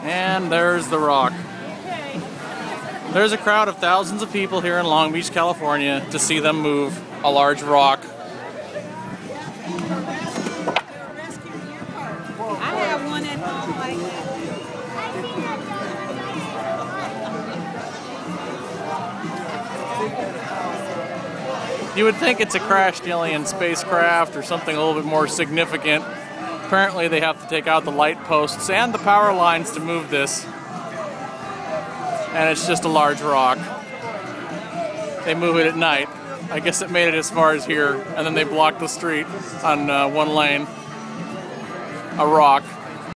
And there's the rock. There's a crowd of thousands of people here in Long Beach, California to see them move a large rock. I have one at home like that. You would think it's a crashed alien spacecraft or something a little bit more significant. Apparently they have to take out the light posts and the power lines to move this. And it's just a large rock. They move it at night. I guess it made it as far as here, and then they blocked the street on one lane. A rock.